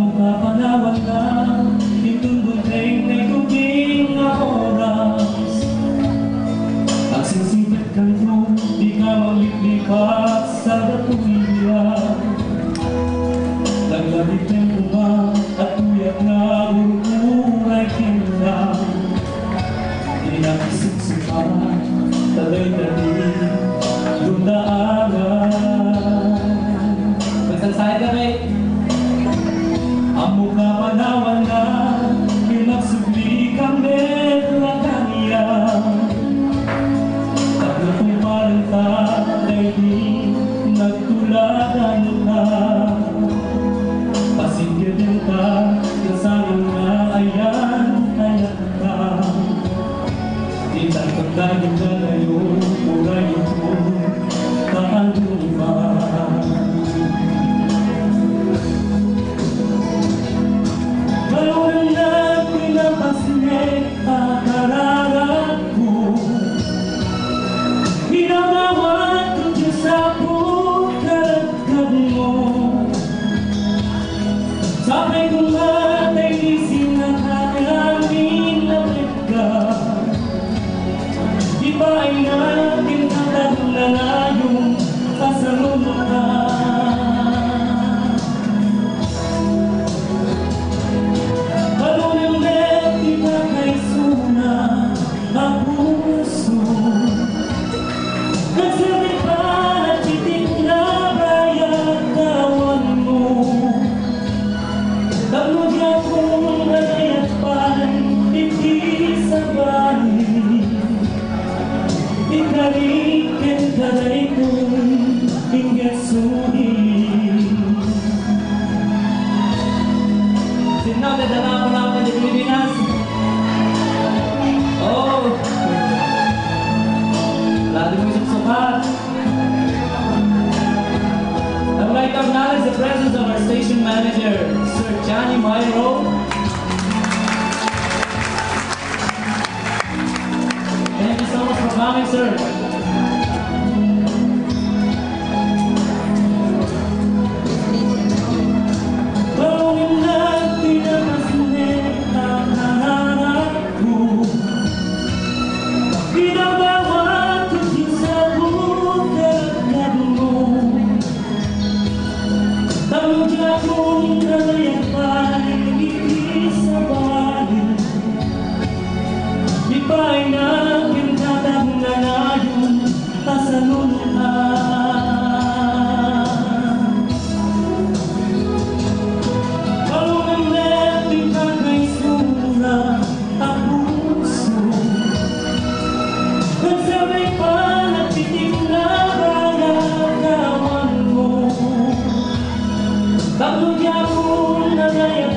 Kapanawan na itong bunting may tubig na oras. Ang sisipit ka ito, di ka maglipat sa gatulian. Naglamig ng bunga at tuyak na burukuray kinla. Di nakisiksipan, talay-tali, dumdaanan. Magsansay kami. Ang mukha panawan na pinagsugli kami la kanya. Tatlo kong palanta dahil di nagtuladan na. Pasigil din ka, nasayang na ayan, ayan ka. Di takot tayo na ngayon, mura ito, kaanduman. Sabi ko nga ay ising na kakayamin na ka. Di ba ay natin katagla na yung kasalunod ka. Balunang net, di ba kay suna ang puso. Nagsabi pa na titik na bayag kawan mo. Tamog akong nagayat pa'y hindi sabay. Ikarikin kalay kong ingasuhin. Sino dadala ko lang ng Pilipinas? Oh! Lalo mo isang sukat. I would like to acknowledge the presence of our station manager, Sir Johnny Myro. Thank you so much for coming, sir. Bago niya kung nagayap